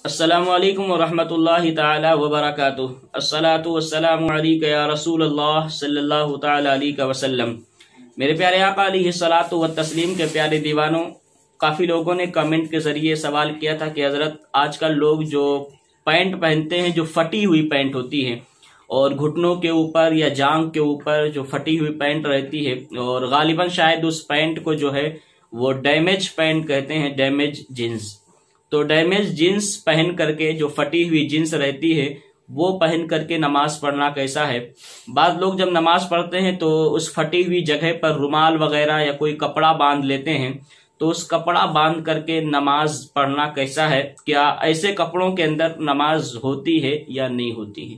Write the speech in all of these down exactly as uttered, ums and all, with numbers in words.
السلام علیکم ورحمۃ اللہ تعالی وبرکاتہ۔ الصلاۃ والسلام علیک یا رسول اللہ صلی اللہ تعالی علیہ وسلم۔ میرے پیارے آقا علیہ الصلاۃ والتسلیم کے پیارے دیوانوں، کافی لوگوں نے کمنٹ کے ذریعے سوال کیا تھا کہ حضرت آج کل لوگ جو پینٹ پہنتے ہیں جو پھٹی ہوئی پینٹ ہوتی ہے اور گھٹنوں کے اوپر یا جانگ کے اوپر جو پھٹی ہوئی پینٹ رہتی ہے، اور غالباً شاید اس پینٹ کو جو ہے وہ ڈیمیج پینٹ کہتے ہیں، ڈیمیج جینس۔ تو ڈیمیج جینس پہن کر کے جو پھٹی ہوئی جینس رہتی ہے وہ پہن کر کے نماز پڑھنا کیسا ہے؟ بعض لوگ جب نماز پڑھتے ہیں تو اس پھٹی ہوئی جگہ پر رومال وغیرہ یا کوئی کپڑا باندھ لیتے ہیں، تو اس کپڑا باندھ کر کے نماز پڑھنا کیسا ہے؟ کیا ایسے کپڑوں کے اندر نماز ہوتی ہے یا نہیں ہوتی ہے؟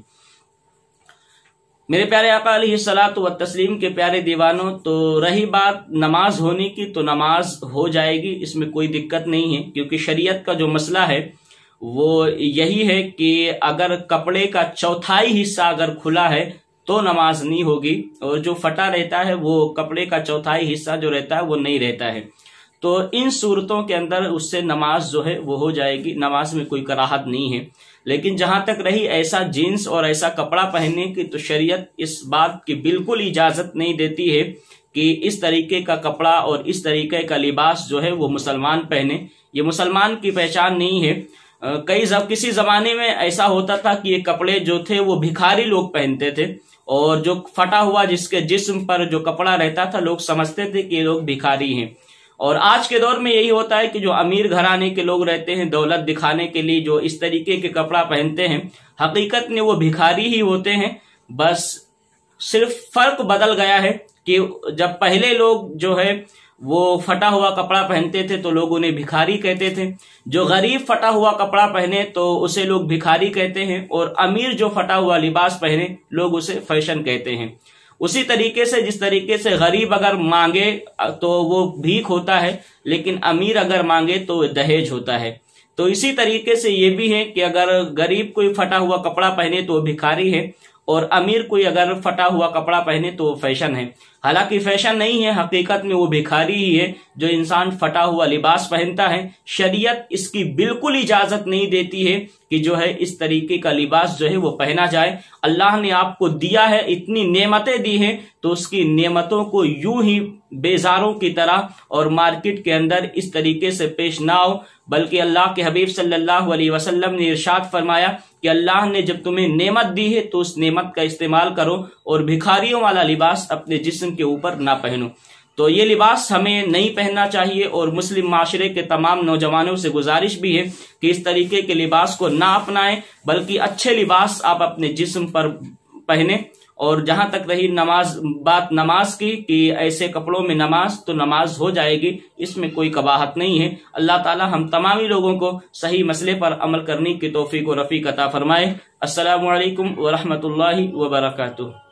میرے پیارے آقا علیہ الصلاۃ والتسلیم کے پیارے دیوانوں، تو رہی بات نماز ہونے کی، تو نماز ہو جائے گی، اس میں کوئی دقت نہیں ہے، کیونکہ شریعت کا جو مسئلہ ہے وہ یہی ہے کہ اگر کپڑے کا چوتھائی حصہ اگر کھلا ہے تو نماز نہیں ہوگی، اور جو پھٹا رہتا ہے وہ کپڑے کا چوتھائی حصہ جو رہتا ہے وہ نہیں رہتا ہے۔ تو ان صورتوں کے اندر اس سے نماز جو ہے وہ ہو جائے گی، نماز میں کوئی کراہت نہیں ہے۔ لیکن جہاں تک رہی ایسا جینس اور ایسا کپڑا پہننے کی، تو شریعت اس بات کی بالکل اجازت نہیں دیتی ہے کہ اس طریقے کا کپڑا اور اس طریقے کا لباس جو ہے وہ مسلمان پہنے۔ یہ مسلمان کی پہچان نہیں ہے۔ کئی زب کسی زمانے میں ایسا ہوتا تھا کہ یہ کپڑے جو تھے وہ بھکاری لوگ پہنتے تھے، اور جو پھٹا ہوا جس کے جسم پر جو کپڑا رہتا تھا لوگ سمجھتے تھے کہ یہ لوگ بھکاری ہیں۔ اور آج کے دور میں یہی ہوتا ہے کہ جو امیر گھرانے کے لوگ رہتے ہیں، دولت دکھانے کے لیے جو اس طریقے کے کپڑا پہنتے ہیں، حقیقت میں وہ بھکاری ہی ہوتے ہیں۔ بس صرف فرق بدل گیا ہے کہ جب پہلے لوگ جو ہے وہ پھٹا ہوا کپڑا پہنتے تھے تو لوگ انہیں بھکاری کہتے تھے، جو غریب پھٹا ہوا کپڑا پہنے تو اسے لوگ بھکاری کہتے ہیں، اور امیر جو پھٹا ہوا لباس پہنے لوگ اسے فیشن کہتے ہیں۔ اسی طریقے سے جس طریقے سے غریب اگر مانگے تو وہ بھیک ہوتا ہے، لیکن امیر اگر مانگے تو دہیج ہوتا ہے۔ تو اسی طریقے سے یہ بھی ہے کہ اگر غریب کوئی پھٹا ہوا کپڑا پہنے تو وہ بھکاری ہے، اور امیر کوئی اگر پھٹا ہوا کپڑا پہنے تو وہ فیشن ہے۔ حالانکہ فیشن نہیں ہے، حقیقت میں وہ بھکاری ہی ہے جو انسان پھٹا ہوا لباس پہنتا ہے۔ شریعت اس کی بالکل اجازت نہیں دیتی ہے کہ جو ہے اس طریقے کا لباس جو ہے وہ پہنا جائے۔ اللہ نے آپ کو دیا ہے، اتنی نعمتیں دی ہیں، تو اس کی نعمتوں کو یوں ہی بیزاروں کی طرح اور مارکیٹ کے اندر اس طریقے سے پیش نہ ہو، بلکہ اللہ کے حبیب صلی اللہ علیہ وسلم نے ارشاد فرمایا کہ اللہ نے جب تمہیں نعمت دی ہے تو اس نعمت کا استعمال کرو، اور بھکاریوں والا لباس اپنے جسم کے اوپر نہ پہنو۔ تو یہ لباس ہمیں نہیں پہننا چاہیے، اور مسلم معاشرے کے تمام نوجوانوں سے گزارش بھی ہے کہ اس طریقے کے لباس کو نہ اپنائیں، بلکہ اچھے لباس آپ اپنے جسم پر پہنیں۔ اور جہاں تک رہی نماز بات نماز کی کہ ایسے کپڑوں میں نماز، تو نماز ہو جائے گی، اس میں کوئی قباحت نہیں ہے۔ اللہ تعالی ہم تمامی لوگوں کو صحیح مسئلے پر عمل کرنے کی توفیق و رفیق عطا فرمائے۔ السلام علیکم ورحمۃ اللہ وبرکاتہ۔